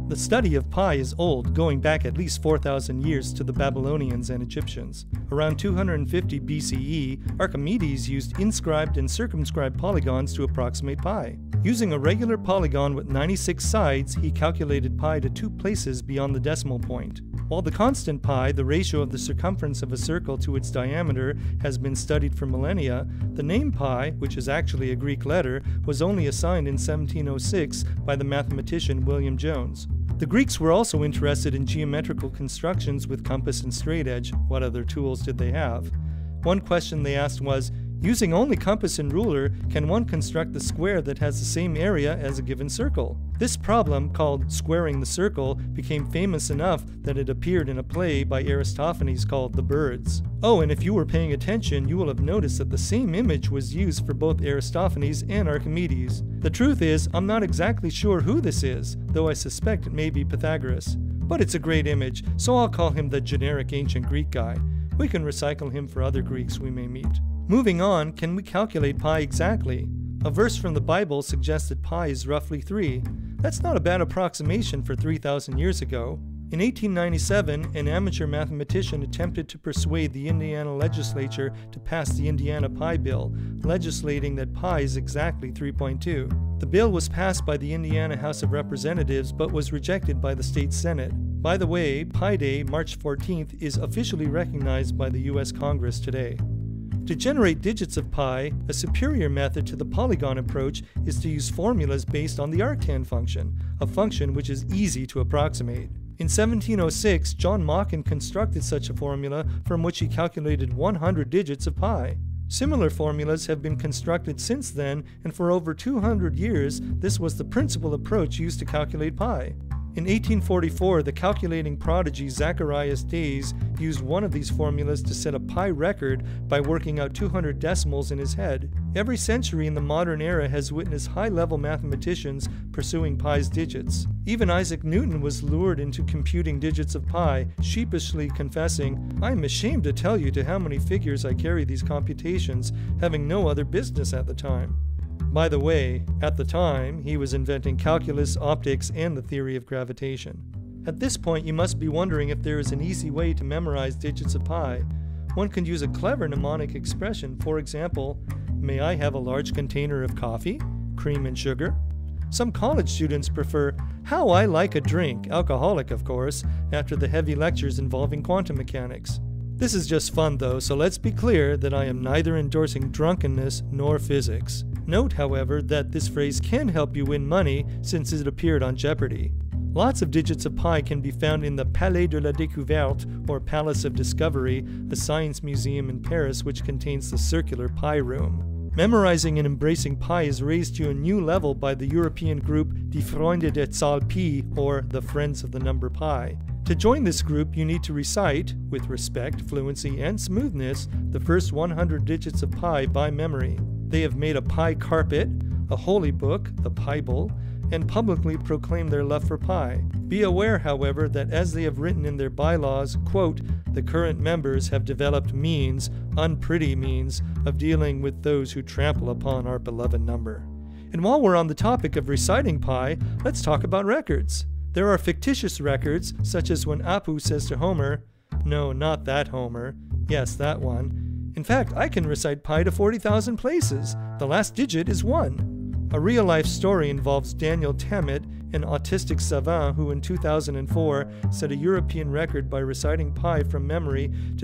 The study of pi is old, going back at least 4,000 years to the Babylonians and Egyptians. Around 250 BCE, Archimedes used inscribed and circumscribed polygons to approximate pi. Using a regular polygon with 96 sides, he calculated pi to 2 places beyond the decimal point. While the constant pi, the ratio of the circumference of a circle to its diameter, has been studied for millennia, the name pi, which is actually a Greek letter, was only assigned in 1706 by the mathematician William Jones. The Greeks were also interested in geometrical constructions with compass and straightedge. What other tools did they have? One question they asked was, using only compass and ruler, can one construct a square that has the same area as a given circle? This problem, called squaring the circle, became famous enough that it appeared in a play by Aristophanes called The Birds. Oh, and if you were paying attention, you will have noticed that the same image was used for both Aristophanes and Archimedes. The truth is, I'm not exactly sure who this is, though I suspect it may be Pythagoras. But it's a great image, so I'll call him the generic ancient Greek guy. We can recycle him for other Greeks we may meet. Moving on, can we calculate pi exactly? A verse from the Bible suggests that pi is roughly 3. That's not a bad approximation for 3,000 years ago. In 1897, an amateur mathematician attempted to persuade the Indiana legislature to pass the Indiana Pi Bill, legislating that pi is exactly 3.2. The bill was passed by the Indiana House of Representatives but was rejected by the state Senate. By the way, Pi Day, March 14th, is officially recognized by the U.S. Congress today. To generate digits of pi, a superior method to the polygon approach is to use formulas based on the arctan function, a function which is easy to approximate. In 1706, John Machen constructed such a formula from which he calculated 100 digits of pi. Similar formulas have been constructed since then, and for over 200 years, this was the principal approach used to calculate pi. In 1844, the calculating prodigy Zacharias Days used one of these formulas to set a pi record by working out 200 decimals in his head. Every century in the modern era has witnessed high-level mathematicians pursuing pi's digits. Even Isaac Newton was lured into computing digits of pi, sheepishly confessing, "I am ashamed to tell you to how many figures I carry these computations, having no other business at the time." By the way, at the time, he was inventing calculus, optics, and the theory of gravitation. At this point, you must be wondering if there is an easy way to memorize digits of pi. One can use a clever mnemonic expression. For example, may I have a large container of coffee, cream and sugar? Some college students prefer, how I like a drink, alcoholic of course, after the heavy lectures involving quantum mechanics. This is just fun though, so let's be clear that I am neither endorsing drunkenness nor physics. Note, however, that this phrase can help you win money since it appeared on Jeopardy! Lots of digits of pi can be found in the Palais de la Découverte, or Palace of Discovery, a science museum in Paris which contains the circular pi room. Memorizing and embracing pi is raised to a new level by the European group Die Freunde der Zahl Pi, or the Friends of the Number Pi. To join this group, you need to recite, with respect, fluency, and smoothness, the first 100 digits of pi by memory. They have made a pi carpet, a holy book, the Bible, and publicly proclaim their love for pi. Be aware, however, that as they have written in their bylaws, quote, the current members have developed means, unpretty means, of dealing with those who trample upon our beloved number. And while we're on the topic of reciting pi, let's talk about records. There are fictitious records, such as when Apu says to Homer, no, not that Homer, yes, that one. In fact, I can recite pi to 40,000 places. The last digit is 1. A real-life story involves Daniel Tammet, an autistic savant who in 2004 set a European record by reciting pi from memory to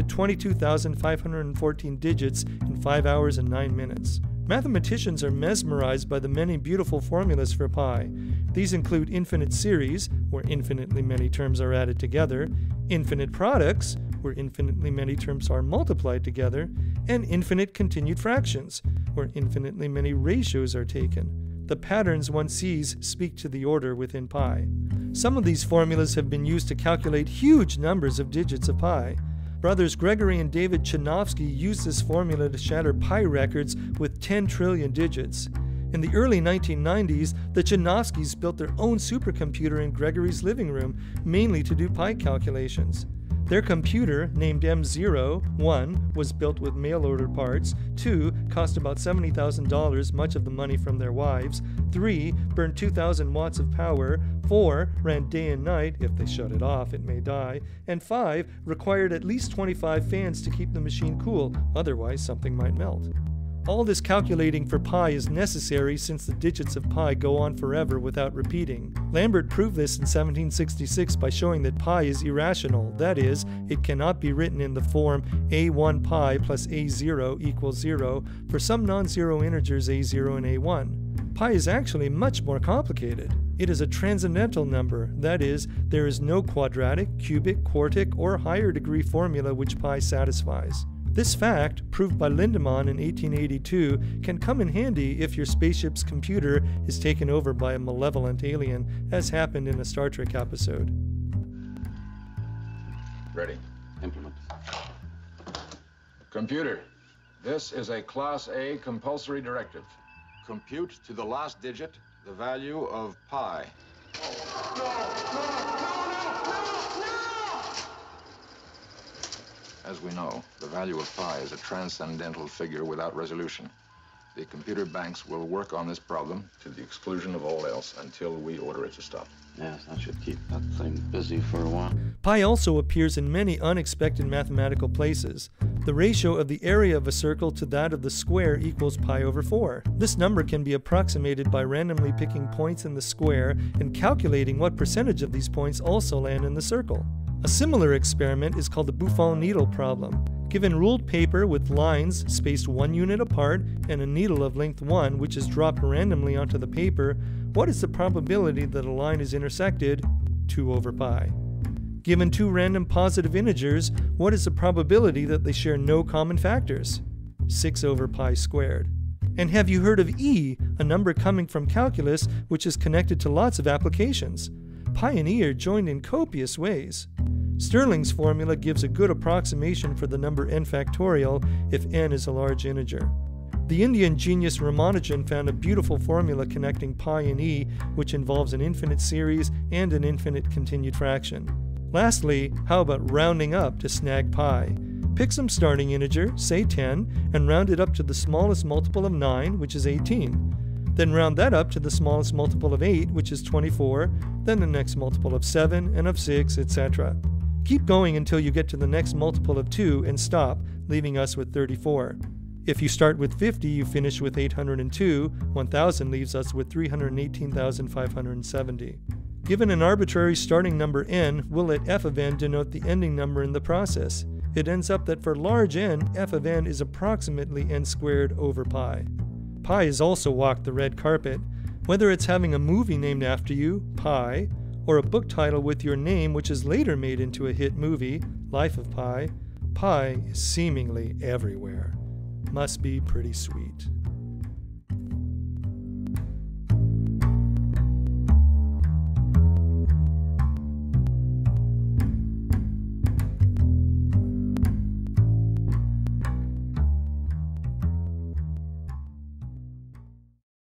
22,514 digits in 5 hours and 9 minutes. Mathematicians are mesmerized by the many beautiful formulas for pi. These include infinite series, where infinitely many terms are added together, infinite products, where infinitely many terms are multiplied together, and infinite continued fractions, where infinitely many ratios are taken. The patterns one sees speak to the order within pi. Some of these formulas have been used to calculate huge numbers of digits of pi. Brothers Gregory and David Chanovsky used this formula to shatter pi records with 10 trillion digits. In the early 1990s, the Chanovskys built their own supercomputer in Gregory's living room, mainly to do pi calculations. Their computer, named M0, 1, was built with mail-order parts, 2, cost about $70,000, much of the money from their wives, 3, burned 2,000 watts of power, 4, ran day and night, if they shut it off it may die, and 5, required at least 25 fans to keep the machine cool, otherwise something might melt. All this calculating for pi is necessary since the digits of pi go on forever without repeating. Lambert proved this in 1766 by showing that pi is irrational, that is, it cannot be written in the form a1 pi plus a0 equals 0 for some non-zero integers a0 and a1. Pi is actually much more complicated. It is a transcendental number, that is, there is no quadratic, cubic, quartic, or higher degree formula which pi satisfies. This fact, proved by Lindemann in 1882, can come in handy if your spaceship's computer is taken over by a malevolent alien, as happened in a Star Trek episode. Ready. Implement. Computer, this is a Class A compulsory directive. Compute to the last digit the value of pi. As we know, the value of pi is a transcendental figure without resolution. The computer banks will work on this problem to the exclusion of all else until we order it to stop. Yes, that should keep that thing busy for a while. Pi also appears in many unexpected mathematical places. The ratio of the area of a circle to that of the square equals pi over 4. This number can be approximated by randomly picking points in the square and calculating what percentage of these points also land in the circle. A similar experiment is called the Buffon needle problem. Given ruled paper with lines spaced 1 unit apart and a needle of length 1 which is dropped randomly onto the paper, what is the probability that a line is intersected? 2 over pi. Given 2 random positive integers, what is the probability that they share no common factors? 6 over pi squared. And have you heard of E, a number coming from calculus which is connected to lots of applications? Pi and E are joined in copious ways. Stirling's formula gives a good approximation for the number n factorial if n is a large integer. The Indian genius Ramanujan found a beautiful formula connecting pi and E, which involves an infinite series and an infinite continued fraction. Lastly, how about rounding up to snag pi? Pick some starting integer, say 10, and round it up to the smallest multiple of 9, which is 18. Then round that up to the smallest multiple of 8, which is 24, then the next multiple of 7 and of 6, etc. Keep going until you get to the next multiple of 2 and stop, leaving us with 34. If you start with 50, you finish with 802, 1000 leaves us with 318,570. Given an arbitrary starting number n, we'll let f of n denote the ending number in the process. It ends up that for large n, f of n is approximately n squared over pi. Pi has also walked the red carpet. Whether it's having a movie named after you, Pi, or a book title with your name which is later made into a hit movie, Life of Pi, pi is seemingly everywhere. Must be pretty sweet.